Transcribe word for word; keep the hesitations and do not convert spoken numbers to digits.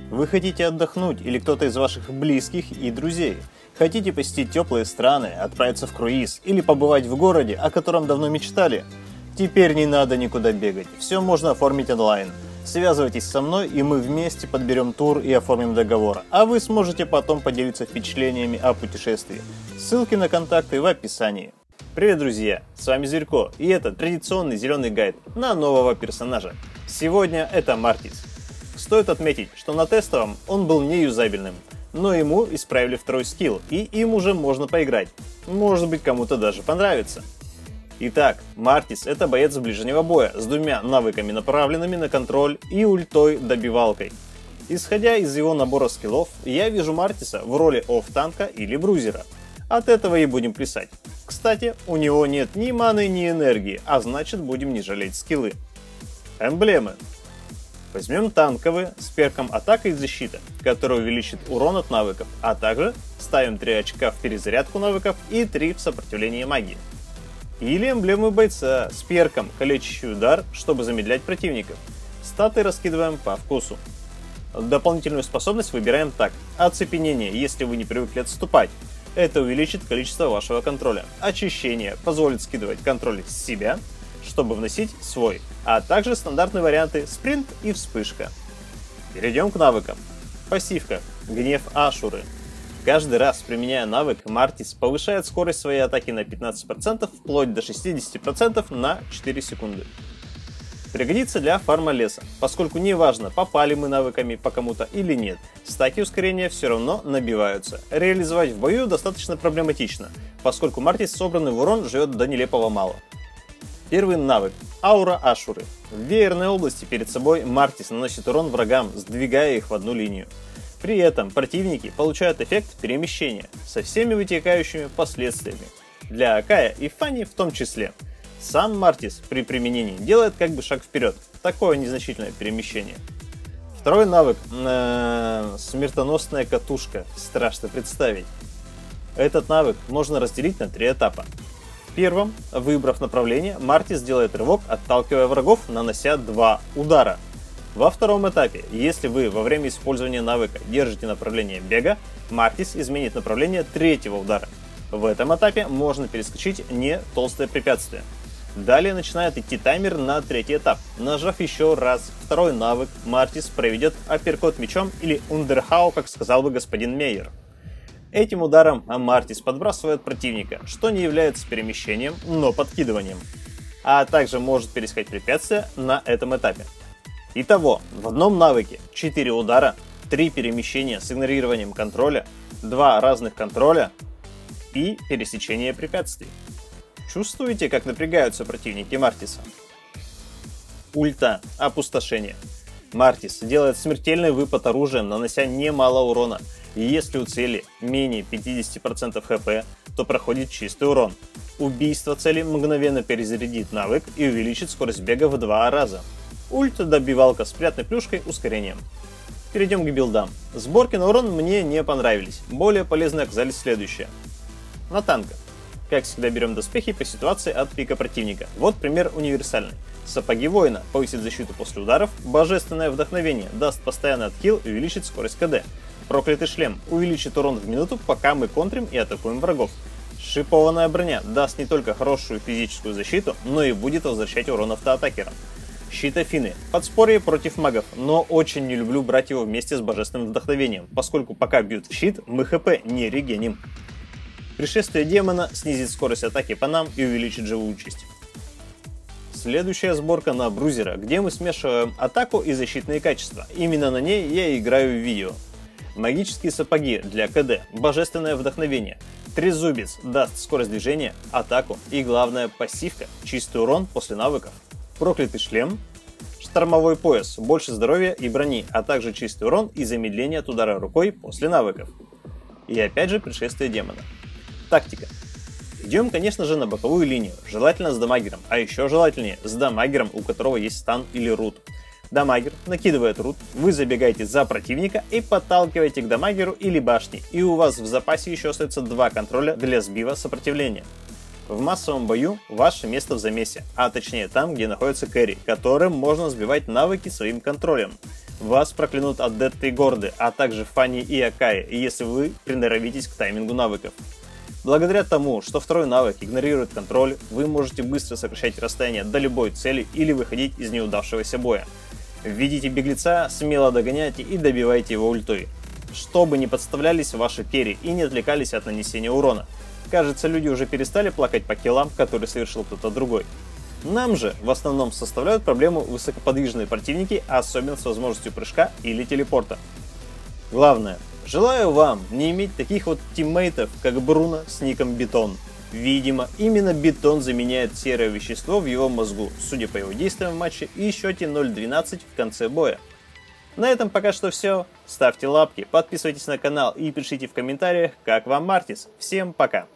Вы хотите отдохнуть или кто-то из ваших близких и друзей? Хотите посетить теплые страны, отправиться в круиз или побывать в городе, о котором давно мечтали? Теперь не надо никуда бегать, все можно оформить онлайн. Связывайтесь со мной, и мы вместе подберем тур и оформим договор, а вы сможете потом поделиться впечатлениями о путешествии. Ссылки на контакты в описании. Привет, друзья! С вами Зверько, и это традиционный зеленый гайд на нового персонажа. Сегодня это Мартис. Стоит отметить, что на тестовом он был неюзабельным, но ему исправили второй скилл, и им уже можно поиграть. Может быть, кому-то даже понравится. Итак, Мартис — это боец ближнего боя с двумя навыками, направленными на контроль, и ультой-добивалкой. Исходя из его набора скиллов, я вижу Мартиса в роли офф-танка или брузера. От этого и будем плясать. Кстати, у него нет ни маны, ни энергии, а значит, будем не жалеть скиллы. Эмблемы. Возьмем танковые с перком атака и защита, который увеличит урон от навыков, а также ставим три очка в перезарядку навыков и три в сопротивление магии. Или эмблемы бойца с перком калечащий удар, чтобы замедлять противников. Статы раскидываем по вкусу. Дополнительную способность выбираем так. Оцепенение, если вы не привыкли отступать. Это увеличит количество вашего контроля. Очищение позволит скидывать контроль с себя, чтобы вносить свой. А также стандартные варианты спринт и вспышка. Перейдем к навыкам. Пассивка. Гнев Ашуры. Каждый раз, применяя навык, Мартис повышает скорость своей атаки на пятнадцать процентов, вплоть до шестидесяти процентов на четыре секунды. Пригодится для фарма леса, поскольку неважно, попали мы навыками по кому-то или нет, стаки ускорения все равно набиваются. Реализовать в бою достаточно проблематично, поскольку Мартис собранный в урон живет до нелепого мало. Первый навык. Аура Ашуры. В веерной области перед собой Мартис наносит урон врагам, сдвигая их в одну линию. При этом противники получают эффект перемещения со всеми вытекающими последствиями. Для Акая и Фанни в том числе. Сам Мартис при применении делает как бы шаг вперед. Такое незначительное перемещение. Второй навык. Э-э, смертоносная катушка. Страшно представить. Этот навык можно разделить на три этапа. В первом, выбрав направление, Мартис делает рывок, отталкивая врагов, нанося два удара. Во втором этапе, если вы во время использования навыка держите направление бега, Мартис изменит направление третьего удара. В этом этапе можно перескочить не толстое препятствие. Далее начинает идти таймер на третий этап. Нажав еще раз второй навык, Мартис проведет апперкот мечом или ундерхау, как сказал бы господин Мейер. Этим ударом Мартис подбрасывает противника, что не является перемещением, но подкидыванием. А также может перескочить препятствия на этом этапе. Итого, в одном навыке четыре удара, три перемещения с игнорированием контроля, два разных контроля и пересечение препятствий. Чувствуете, как напрягаются противники Мартиса? Ульта. Опустошение. Мартис делает смертельный выпад оружием, нанося немало урона. И если у цели менее пятидесяти процентов хп, то проходит чистый урон. Убийство цели мгновенно перезарядит навык и увеличит скорость бега в два раза. Ульта-добивалка с приятной плюшкой ускорением. Перейдем к билдам. Сборки на урон мне не понравились. Более полезны оказались следующие. На танка. Как всегда, берем доспехи по ситуации от пика противника. Вот пример универсальный. Сапоги воина повысит защиту после ударов. Божественное вдохновение даст постоянный отхил и увеличит скорость КД. Проклятый шлем увеличит урон в минуту, пока мы контрим и атакуем врагов. Шипованная броня даст не только хорошую физическую защиту, но и будет возвращать урон автоатакерам. Щит Афины. Подспорье против магов, но очень не люблю брать его вместе с божественным вдохновением, поскольку пока бьют в щит, мы хп не регеним. Пришествие демона снизит скорость атаки по нам и увеличит живучесть. Следующая сборка на брузера, где мы смешиваем атаку и защитные качества. Именно на ней я играю в видео. Магические сапоги для КД, божественное вдохновение. Трезубец даст скорость движения, атаку и, главное, пассивка, чистый урон после навыков. Проклятый шлем, штормовой пояс, больше здоровья и брони, а также чистый урон и замедление от удара рукой после навыков. И опять же пришествие демона. Тактика. Идем, конечно же, на боковую линию, желательно с дамагером, а еще желательнее с дамагером, у которого есть стан или рут. Дамагер накидывает рут, вы забегаете за противника и подталкиваете к дамагеру или башне, и у вас в запасе еще остается два контроля для сбива сопротивления. В массовом бою ваше место в замесе, а точнее там, где находится кэрри, которым можно сбивать навыки своим контролем. Вас проклянут адепты и горды, а также Фанни и Акаи, если вы приноровитесь к таймингу навыков. Благодаря тому, что второй навык игнорирует контроль, вы можете быстро сокращать расстояние до любой цели или выходить из неудавшегося боя. Видите беглеца, смело догоняйте и добивайте его ультой, чтобы не подставлялись ваши перья и не отвлекались от нанесения урона. Кажется, люди уже перестали плакать по киллам, которые совершил кто-то другой. Нам же в основном составляют проблему высокоподвижные противники, особенно с возможностью прыжка или телепорта. Главное, желаю вам не иметь таких вот тиммейтов, как Бруно с ником Бетон. Видимо, именно Бетон заменяет серое вещество в его мозгу, судя по его действиям в матче и счете ноль двенадцать в конце боя. На этом пока что все. Ставьте лапки, подписывайтесь на канал и пишите в комментариях, как вам Мартис. Всем пока!